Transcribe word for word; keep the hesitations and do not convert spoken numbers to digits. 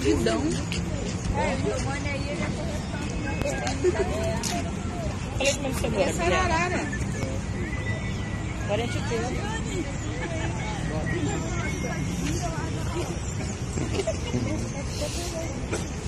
multidão. É, o Giovanni aí, ele é Falei como você agora. essa ararara. quarenta e três. Thank you.